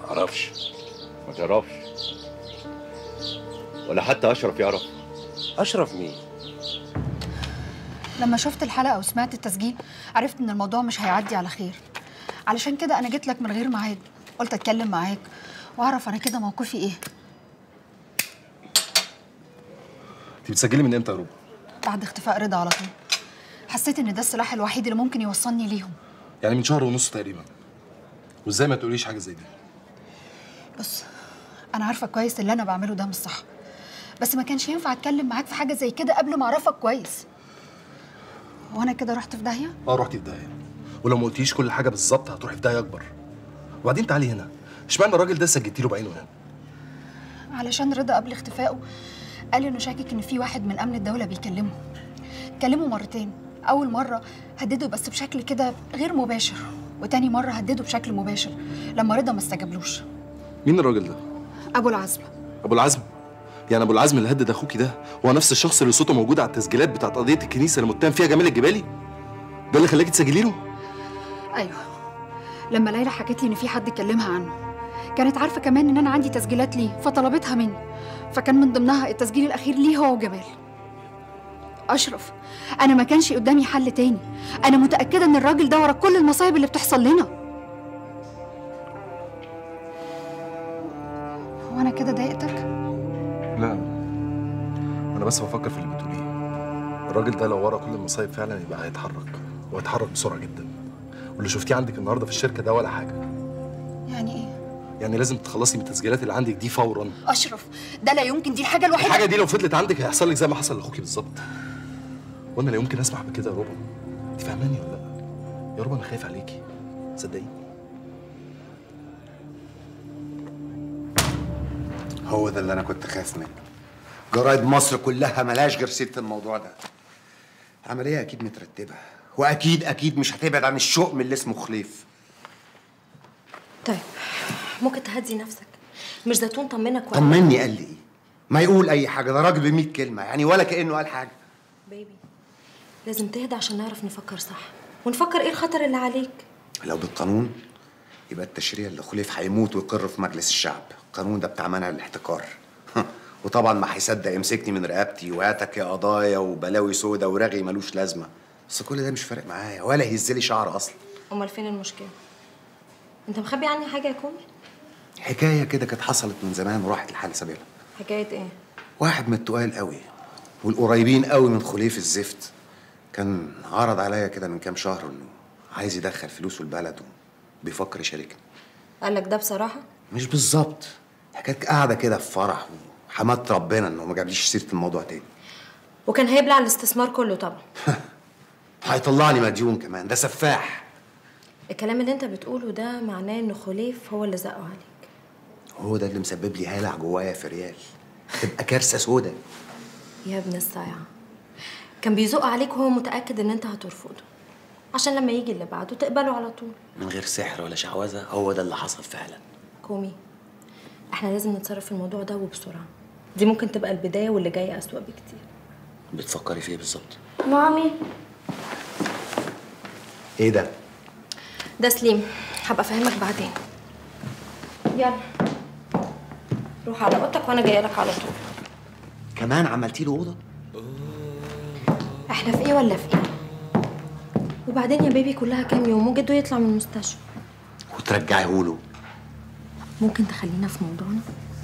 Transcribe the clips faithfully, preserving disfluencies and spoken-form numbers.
معرفش، ما تعرفش، ولا حتى اشرف يعرف. اشرف مين؟ لما شفت الحلقه وسمعت التسجيل عرفت ان الموضوع مش هيعدي على خير، علشان كده انا جيت لك من غير ميعاد، قلت اتكلم معاك واعرف انا كده موقفي ايه. انت بتسجلي من امتى يا روبا؟ بعد اختفاء رضا على طول. حسيت ان ده السلاح الوحيد اللي ممكن يوصلني ليهم. يعني من شهر ونص تقريبا. وازاي ما تقوليش حاجه زي دي؟ بص، انا عارفه كويس اللي انا بعمله ده مش صح، بس ما كانش ينفع اتكلم معاك في حاجه زي كده قبل ما اعرفك كويس. وانا كده رحت في داهيه؟ اه رحتي في داهيه، ولو ما قلتيش كل حاجه بالظبط هتروحي في داهيه اكبر. وبعدين تعالي هنا، اشمعنى الراجل ده سجلتي له بعينه هنا؟ علشان رضا قبل اختفائه قال انه شاكك ان في واحد من امن الدوله بيكلمه. كلمه مرتين، اول مره هدده بس بشكل كده غير مباشر، وتاني مره هدده بشكل مباشر لما رضا ما استجابلوش. مين الراجل ده؟ ابو العزم. ابو العزم؟ يعني ابو العزم اللي هدد اخوكي ده هو نفس الشخص اللي صوته موجود على التسجيلات بتاعت قضيه الكنيسه اللي متهم فيها جمال الجبالي؟ ده اللي خلاكي تسجلي له؟ ايوه، لما ليلى حكت لي ان في حد كلمها عنه، كانت عارفه كمان ان انا عندي تسجيلات ليه فطلبتها مني، فكان من ضمنها التسجيل الاخير ليه هو وجمال. اشرف، انا ما كانش قدامي حل تاني، انا متاكده ان الراجل ده ورا كل المصايب اللي بتحصل لنا. هو انا كده ضايقتك؟ لا، انا بس بفكر في اللي بتقوليه. الراجل ده لو ورا كل المصايب فعلا يبقى هيتحرك، وهيتحرك بسرعه جدا. واللي شفتيه عندك النهارده في الشركه ده ولا حاجه. يعني ايه؟ يعني لازم تخلصي من التسجيلات اللي عندك دي فورا. اشرف، ده لا يمكن، دي الحاجه الوحيده. الحاجه دي لو فضلت عندك هيحصل لك زي ما حصل لاخوكي بالظبط. وانا لا يمكن اسمح بكده يا روبا. انت فاهماني ولا لا؟ يا روبا انا خايف عليكي، صدقيني. هو ده اللي انا كنت خايف منه. جرايد مصر كلها ملهاش غير سيره الموضوع ده. عمليه اكيد مترتبه، واكيد اكيد مش هتبعد عن الشؤم اللي اسمه خليف. طيب ممكن تهدي نفسك؟ مش زيتون طمنك ولا؟ طمني قال لي ايه؟ ما يقول اي حاجه، ده راجل بمية كلمه يعني، ولا كانه قال حاجه. بيبي لازم تهدى عشان نعرف نفكر صح، ونفكر ايه الخطر اللي عليك. لو بالقانون يبقى التشريع اللي خليف هيموت ويقر في مجلس الشعب. القانون ده بتاع منع الاحتكار. وطبعا ما هيصدق يمسكني من رقبتي وهاتك يا قضايا وبلاوي سودا ورغي ملوش لازمه. بس كل ده مش فارق معايا ولا يهزلي شعر اصلا. امال فين المشكله؟ انت مخبي عني حاجه يا كومي؟ حكايه كده كانت حصلت من زمان وراحت لحال سبيلها. حكايه ايه؟ واحد من التقال قوي والقريبين قوي من خليف الزفت كان عرض عليا كده من كام شهر انه عايز يدخل فلوسه البلد وبيفكر يشاركني. قال لك ده بصراحه؟ مش بالظبط، كانت قاعده كده في فرح وحمدت ربنا انه ما جابليش سيره الموضوع تاني. وكان هيبلع الاستثمار كله طبعا. هيطلعني مديون كمان، ده سفاح. الكلام اللي انت بتقوله ده معناه ان خليف هو اللي زقه عليك. هو ده اللي مسبب لي هلع جوايا في ريال، تبقى كارثه سودا. يا ابن الصايعه، كان بيزق عليك وهو متاكد ان انت هترفضه، عشان لما يجي اللي بعده تقبله على طول من غير سحر ولا شعوذه. هو ده اللي حصل فعلا. كومي، احنا لازم نتصرف في الموضوع ده وبسرعه. دي ممكن تبقى البدايه واللي جاي اسوأ بكتير. بتفكري في ايه بالظبط؟ مامي، ايه ده؟ ده سليم، هبقى افهمك بعدين. يلا روح على اوضتك وانا جايه لك على طول. كمان عملتي له اوضه؟ احنا في ايه ولا في ايه؟ وبعدين يا بيبي كلها كام يوم وجده يطلع من المستشفى وترجعيه له. ممكن تخلينا في موضوعنا؟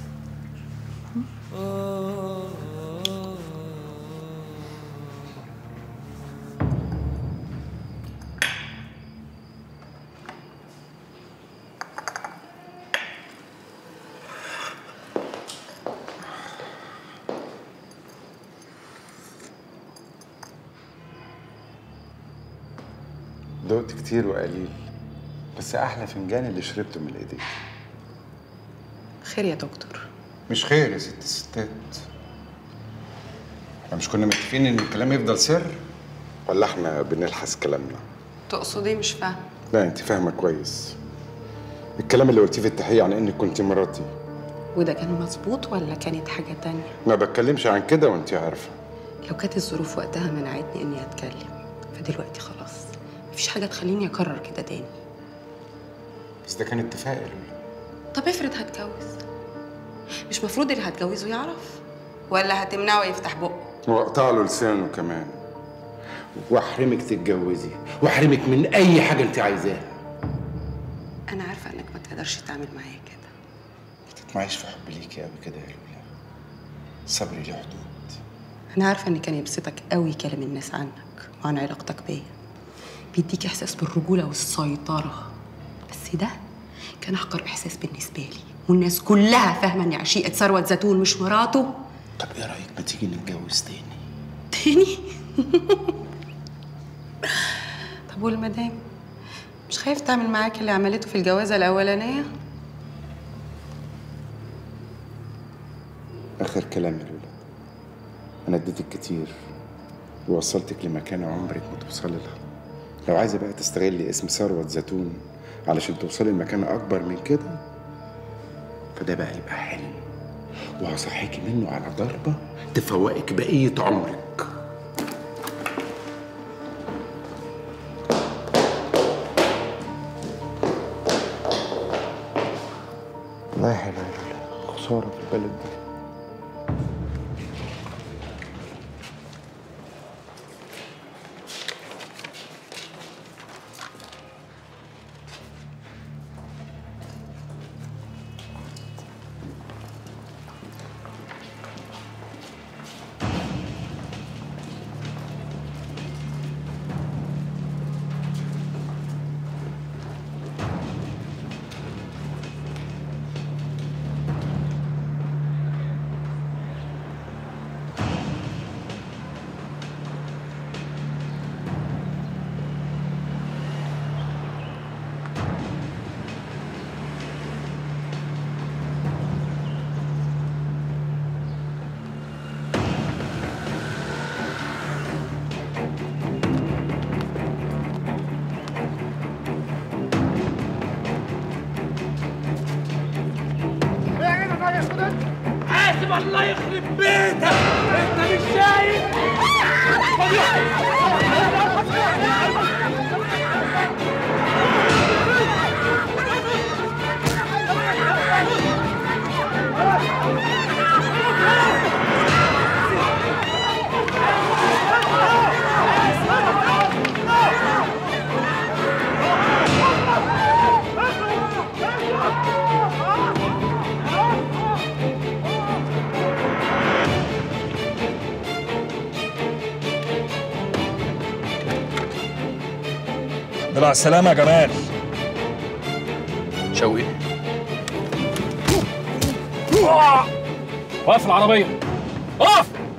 دقت كتير وقليل، بس احلى فنجان اللي شربته من ايديك. خير يا دكتور؟ مش خير يا ست الستات. احنا مش كنا متفقين ان الكلام يفضل سر؟ ولا احنا بنلحس كلامنا؟ تقصد ايه؟ مش فاهم. لا انت فاهمه كويس. الكلام اللي قلتيه في التحقيق عن انك كنت مراتي، وده كان مظبوط ولا كانت حاجه تانية؟ ما بتكلمش عن كده وانت عارفه. لو كانت الظروف وقتها منعتني اني اتكلم، فدلوقتي خلاص مفيش حاجه تخليني اكرر كده تاني. بس ده كان اتفاق. طب افرض هتجوز، مش مفروض اللي هتجوزه يعرف؟ ولا هتمنعه يفتح بقه؟ واقطع له لسانه كمان، واحرمك تتجوزي، واحرمك من اي حاجه انت عايزاها. انا عارفه انك ما تقدرش تعمل معايا كده. ما تطمعيش في حب ليكي قوي كده يا لولا، صبري له حدود. انا عارفه ان كان يبسطك قوي كلام الناس عنك وعن علاقتك بيا، بيديك احساس بالرجوله والسيطره، بس ده كان احقر احساس بالنسبه لي، والناس كلها فاهمه اني عشيقه ثروت زيتون مش مراته. طب ايه رايك ما تيجي نتجوز تاني؟ تاني؟ طب والمدام مش خايف تعمل معاك اللي عملته في الجوازه الاولانيه؟ اخر كلام يا لولا، انا اديتك كتير ووصلتك لمكان عمرك ما توصلي لها. لو عايزه بقى تستغلي اسم ثروت زيتون علشان توصلي لمكان اكبر من كده، فده بقى يبقى حلم، وهصحيكي منه على ضربه تفوقك بقيه عمرك. الله يحلى يا لولا، خساره في البلد دي. حاسب الله يخرب بيتك، انت مش شايف؟ مع السلامة يا جمال. شوقي وقف العربية، اقف.